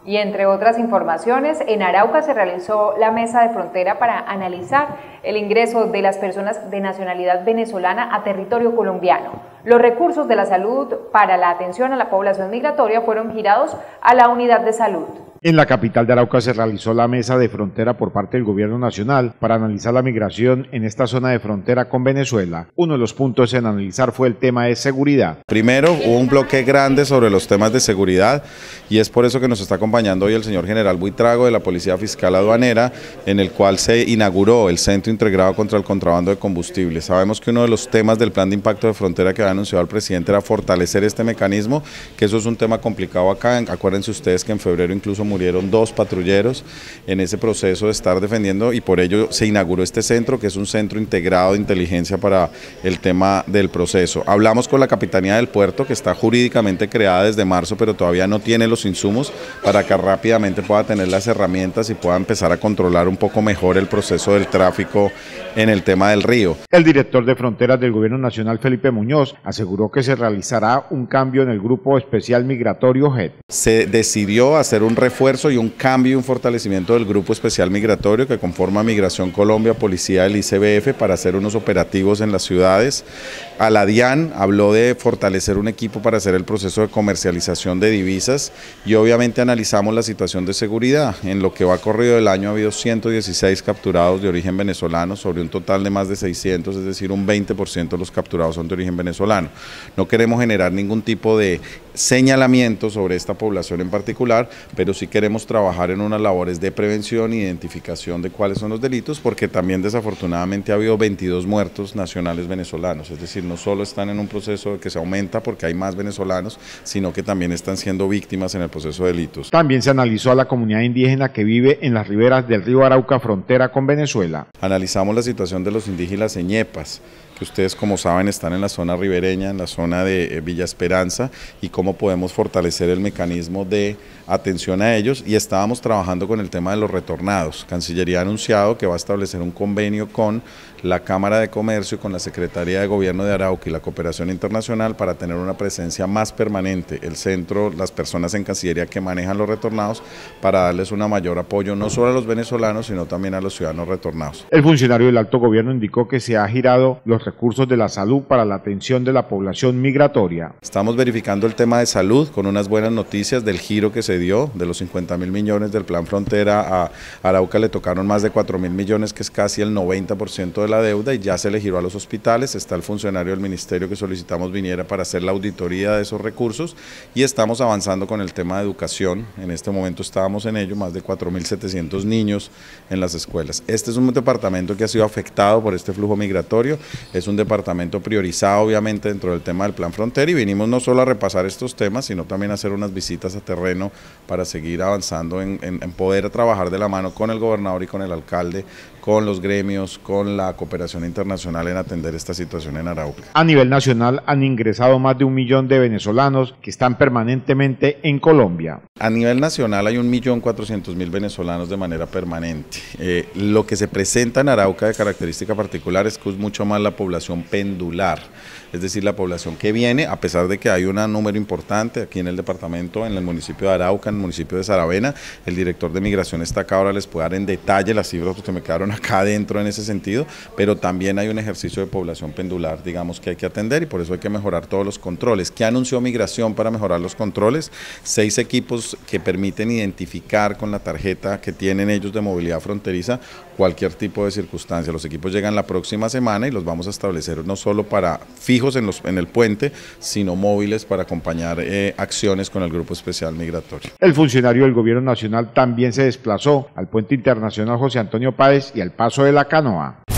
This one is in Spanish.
Y entre otras informaciones, en Arauca se realizó la mesa de frontera para analizar el ingreso de las personas de nacionalidad venezolana a territorio colombiano. Los recursos de la salud para la atención a la población migratoria fueron girados a la unidad de salud. En la capital de Arauca se realizó la mesa de frontera por parte del gobierno nacional para analizar la migración en esta zona de frontera con Venezuela. Uno de los puntos en analizar fue el tema de seguridad. Primero, hubo un bloque grande sobre los temas de seguridad y es por eso que nos está acompañando hoy el señor general Buitrago de la Policía Fiscal Aduanera, en el cual se inauguró el Centro Integrado contra el Contrabando de Combustible. Sabemos que uno de los temas del plan de impacto de frontera que había anunciado el presidente era fortalecer este mecanismo, que eso es un tema complicado acá. Acuérdense ustedes que en febrero incluso murieron 2 patrulleros en ese proceso de estar defendiendo, y por ello se inauguró este centro, que es un centro integrado de inteligencia para el tema del proceso. Hablamos con la Capitanía del Puerto, que está jurídicamente creada desde marzo, pero todavía no tiene los insumos para que rápidamente pueda tener las herramientas y pueda empezar a controlar un poco mejor el proceso del tráfico en el tema del río. El director de Fronteras del Gobierno Nacional, Felipe Muñoz, aseguró que se realizará un cambio en el Grupo Especial Migratorio JET. Se decidió hacer un refuerzo y un cambio y un fortalecimiento del Grupo Especial Migratorio que conforma Migración Colombia, Policía del ICBF, para hacer unos operativos en las ciudades. A la DIAN habló de fortalecer un equipo para hacer el proceso de comercialización de divisas, y obviamente analizamos la situación de seguridad. En lo que va corrido del año ha habido 116 capturados de origen venezolano sobre un total de más de 600, es decir, un 20% de los capturados son de origen venezolano. No queremos generar ningún tipo de señalamiento sobre esta población en particular, pero sí queremos trabajar en unas labores de prevención e identificación de cuáles son los delitos, porque también desafortunadamente ha habido 22 muertos nacionales venezolanos, es decir, no solo están en un proceso que se aumenta porque hay más venezolanos, sino que también están siendo víctimas en el proceso de delitos. También se analizó a la comunidad indígena que vive en las riberas del río Arauca, frontera con Venezuela. Analizamos la situación de los indígenas ñepas, que ustedes, como saben, están en la zona ribereña, en la zona de Villa Esperanza, y cómo podemos fortalecer el mecanismo de atención a ellos, y estábamos trabajando con el tema de los retornados. Cancillería ha anunciado que va a establecer un convenio con la Cámara de Comercio y con la Secretaría de Gobierno de Arauca y la Cooperación Internacional para tener una presencia más permanente, el centro, las personas en Cancillería que manejan los retornados, para darles un mayor apoyo no solo a los venezolanos, sino también a los ciudadanos retornados. El funcionario del alto gobierno indicó que se ha girado los recursos de la salud para la atención de la población migratoria. Estamos verificando el tema de salud con unas buenas noticias del giro que se dio, de los 50.000 millones del Plan Frontera. A Arauca le tocaron más de 4.000 millones, que es casi el 90% de la deuda, y ya se le giró a los hospitales. Está el funcionario del ministerio que solicitamos viniera para hacer la auditoría de esos recursos, y estamos avanzando con el tema de educación. En este momento estábamos en ello, más de 4.700 niños en las escuelas. Este es un departamento que ha sido afectado por este flujo migratorio, es un departamento priorizado obviamente dentro del tema del Plan Frontera, y vinimos no solo a repasar estos temas, sino también a hacer unas visitas a terreno para seguir avanzando en poder trabajar de la mano con el gobernador y con el alcalde, con los gremios, con la cooperación internacional, en atender esta situación en Arauca. A nivel nacional han ingresado más de 1 millón de venezolanos que están permanentemente en Colombia. A nivel nacional hay 1.400.000 venezolanos de manera permanente. Lo que se presenta en Arauca de característica particular es que es mucho más la población pendular, es decir, la población que viene, a pesar de que hay un número importante aquí en el departamento, en el municipio de Arauca, en el municipio de Saravena. El director de Migración está acá, ahora les puedo dar en detalle las cifras porque me quedaron acá adentro en ese sentido, pero también hay un ejercicio de población pendular, digamos, que hay que atender, y por eso hay que mejorar todos los controles. ¿Qué anunció Migración para mejorar los controles? 6 equipos que permiten identificar con la tarjeta que tienen ellos de movilidad fronteriza cualquier tipo de circunstancia. Los equipos llegan la próxima semana y los vamos a establecer no solo para fijos en el puente, sino móviles para acompañar acciones con el Grupo Especial Migratorio. El funcionario del Gobierno Nacional también se desplazó al Puente Internacional José Antonio Páez y al Paso de la Canoa.